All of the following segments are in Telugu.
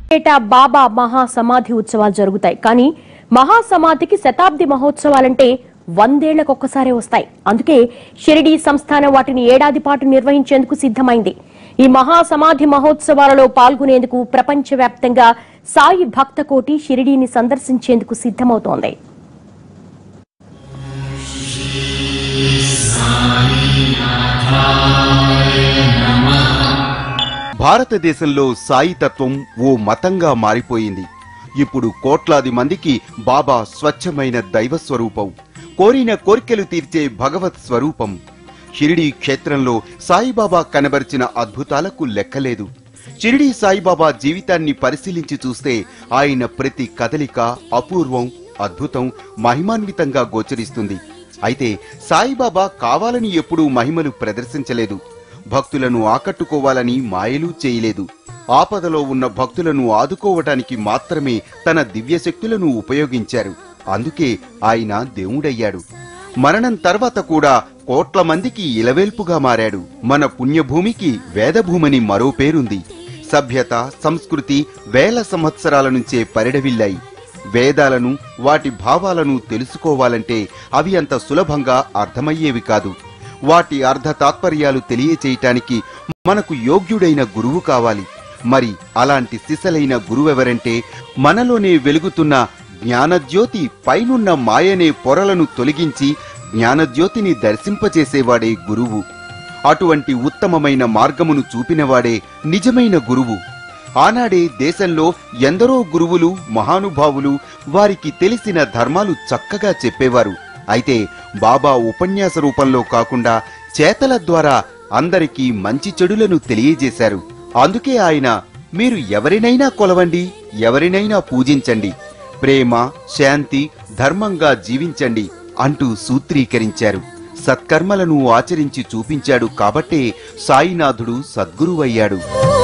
ఏటా బాబా మహాసమాధి ఉత్సవాలు జరుగుతాయి. కానీ మహాసమాధికి శతాబ్ది మహోత్సవాలంటే 100 ఏళ్లకు ఒక్కసారే వస్తాయి. అందుకే షిరిడీ సంస్థానం వాటిని ఏడాది పాటు నిర్వహించేందుకు సిద్ధమైంది. ఈ మహాసమాధి మహోత్సవాలలో పాల్గొనేందుకు ప్రపంచవ్యాప్తంగా సాయి భక్త కోటి షిరిడీని సందర్శించేందుకు సిద్ధమవుతోంది. భారతదేశంలో సాయి తత్వం ఓ మతంగా మారిపోయింది. ఇప్పుడు కోట్లాది మందికి బాబా స్వచ్ఛమైన దైవ స్వరూపం, కోరిన కోర్కెలు తీర్చే భగవత్ స్వరూపం. షిరిడీ క్షేత్రంలో సాయిబాబా కనబరిచిన అద్భుతాలకు లెక్కలేదు. షిరిడీ సాయిబాబా జీవితాన్ని పరిశీలించి చూస్తే ఆయన ప్రతి కదలిక అపూర్వం, అద్భుతం, మహిమాన్వితంగా గోచరిస్తుంది. అయితే సాయిబాబా కావాలని ఎప్పుడూ మహిమలు ప్రదర్శించలేదు. భక్తులను ఆకట్టుకోవాలని మాయలు చేయలేదు. ఆపదలో ఉన్న భక్తులను ఆదుకోవటానికి మాత్రమే తన దివ్యశక్తులను ఉపయోగించారు. అందుకే ఆయన దేవుడయ్యాడు. మరణం తర్వాత కూడా కోట్ల మందికి ఇలవేల్పుగా మారాడు. మన పుణ్యభూమికి వేదభూమని మరో పేరుంది. సభ్యత, సంస్కృతి వేల సంవత్సరాల నుంచే పరిడవిల్లాయి. వేదాలను, వాటి భావాలను తెలుసుకోవాలంటే అవి అంత సులభంగా అర్థమయ్యేవి కాదు. వాటి అర్థ తాత్పర్యాలు తెలియచేయటానికి మనకు యోగ్యుడైన గురువు కావాలి. మరి అలాంటి సిసలైన గురువెవరంటే మనలోనే వెలుగుతున్న జ్ఞానజ్యోతి పైనున్న మాయనే పొరలను తొలగించి జ్ఞానజ్యోతిని దర్శింపచేసేవాడే గురువు. అటువంటి ఉత్తమమైన మార్గమును చూపినవాడే నిజమైన గురువు. ఆనాడే దేశంలో ఎందరో గురువులు, మహానుభావులు వారికి తెలిసిన ధర్మాలు చక్కగా చెప్పేవారు. అయితే బాబా ఉపన్యాస రూపంలో కాకుండా చేతల ద్వారా అందరికీ మంచి చెడులను తెలియజేశారు. అందుకే ఆయన మీరు ఎవరినైనా కొలవండి, ఎవరినైనా పూజించండి, ప్రేమ, శాంతి, ధర్మంగా జీవించండి అంటూ సూత్రీకరించారు. సత్కర్మలను ఆచరించి చూపించాడు. కాబట్టే సాయినాథుడు సద్గురువయ్యాడు.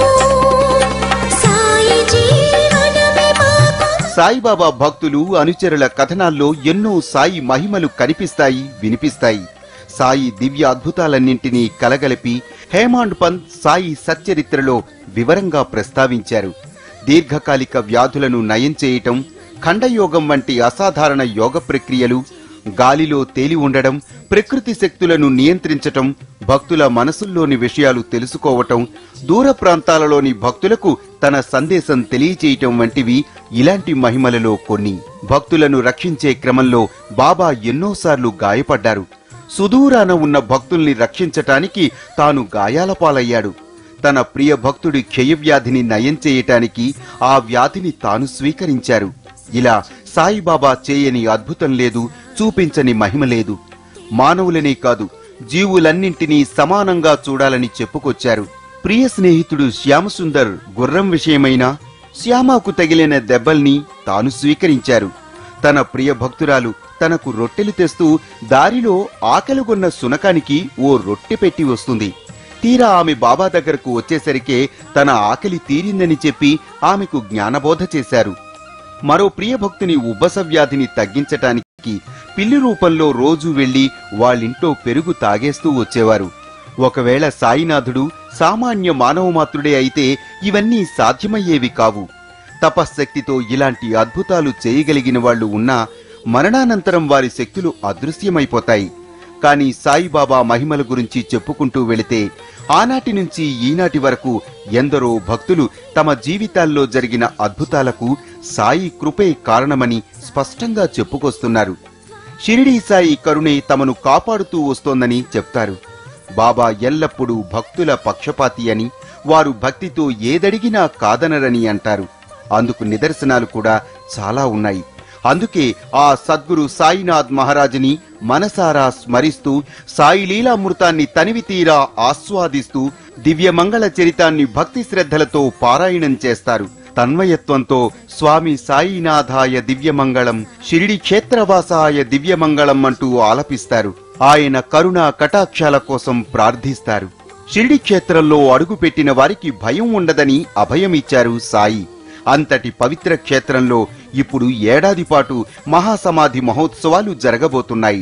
సాయిబాబా భక్తులు, అనుచరుల కథనాల్లో ఎన్నో సాయి మహిమలు కనిపిస్తాయి, వినిపిస్తాయి. సాయి దివ్య అద్భుతాలన్నింటినీ కలగలిపి హేమాండ్ పంత్ సాయి సచ్చరిత్రలో వివరంగా ప్రస్తావించారు. దీర్ఘకాలిక వ్యాధులను నయం చేయటం, ఖండయోగం వంటి అసాధారణ యోగ ప్రక్రియలు, గాలిలో తేలి ఉండడం, ప్రకృతి శక్తులను నియంత్రించటం, భక్తుల మనసుల్లోని విషయాలు తెలుసుకోవటం, దూర ప్రాంతాలలోని భక్తులకు తన సందేశం తెలియచేయటం వంటివి ఇలాంటి మహిమలలో కొన్ని. భక్తులను రక్షించే క్రమంలో బాబా ఎన్నోసార్లు గాయపడ్డారు. సుదూరాన ఉన్న భక్తుల్ని రక్షించటానికి తాను గాయాల పాలయ్యాడు. తన ప్రియ భక్తుడి క్షయవ్యాధిని నయం చేయటానికి ఆ వ్యాధిని తాను స్వీకరించారు. ఇలా సాయిబాబా చేయని అద్భుతం లేదు, చూపించని మహిమ లేదు. మానవులనే కాదు, జీవులన్నింటినీ సమానంగా చూడాలని చెప్పుకొచ్చారు. ప్రియ స్నేహితుడు శ్యామసుందర్ గుర్రం విషయమైనా శ్యామకు తగిలిన దెబ్బల్ని తాను స్వీకరించారు. తన ప్రియ భక్తురాలు తనకు రొట్టెలు తెస్తూ దారిలో ఆకలిగొన్న శునకానికి ఓ రొట్టె పెట్టి వస్తుంది. తీరా ఆమె బాబా దగ్గరకు వచ్చేసరికే తన ఆకలి తీరిందని చెప్పి ఆమెకు జ్ఞానబోధ చేశారు. మరో ప్రియ భక్తుని ఉబ్బస వ్యాధిని తగ్గించటానికి పిల్లి రూపంలో రోజూ వెళ్లి వాళ్ళింట్లో పెరుగు తాగేస్తూ వచ్చేవారు. ఒకవేళ సాయినాథుడు సామాన్య మానవమాత్రుడే అయితే ఇవన్నీ సాధ్యమయ్యేవి కావు. తపశ్శక్తితో ఇలాంటి అద్భుతాలు చేయగలిగిన వాళ్లు ఉన్నా మరణానంతరం వారి శక్తులు అదృశ్యమైపోతాయి. కాని సాయిబాబా మహిమల గురించి చెప్పుకుంటూ వెళితే ఆనాటి నుంచి ఈనాటి వరకు ఎందరో భక్తులు తమ జీవితాల్లో జరిగిన అద్భుతాలకు సాయి కృపే కారణమని స్పష్టంగా చెప్పుకొస్తున్నారు. షిరిడీ సాయి కరుణే తమను కాపాడుతూ వస్తోందని చెప్తారు. బాబా ఎల్లప్పుడూ భక్తుల పక్షపాతి అని, వారు భక్తితో ఏదడిగినా కాదనరని అంటారు. అందుకు నిదర్శనాలు కూడా చాలా ఉన్నాయి. అందుకే ఆ సద్గురు సాయినాథ్ మహారాజుని మనసారా స్మరిస్తూ సాయి లీలామృతాన్ని తనివి తీరా ఆస్వాదిస్తూ దివ్యమంగళ చరితాన్ని భక్తి శ్రద్ధలతో పారాయణం చేస్తారు. తన్మయత్వంతో స్వామి సాయినాథాయ దివ్యమంగళం, షిరిడి క్షేత్రవాసాయ దివ్యమంగళం అంటూ ఆలపిస్తారు. ఆయన కరుణా కటాక్షాల కోసం ప్రార్థిస్తారు. షిరిడి క్షేత్రంలో అడుగుపెట్టిన వారికి భయం ఉండదని అభయమిచ్చారు సాయి. అంతటి పవిత్ర క్షేత్రంలో ఇప్పుడు ఏడాది పాటు మహాసమాధి మహోత్సవాలు జరగబోతున్నాయి.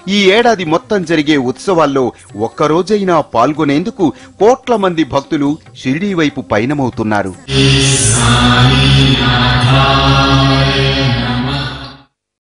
ఈ ఏడాది మొత్తం జరిగే ఉత్సవాల్లో ఒక్కరోజైనా పాల్గొనేందుకు కోట్ల మంది భక్తులు షిరిడీ వైపు పయనమవుతున్నారు.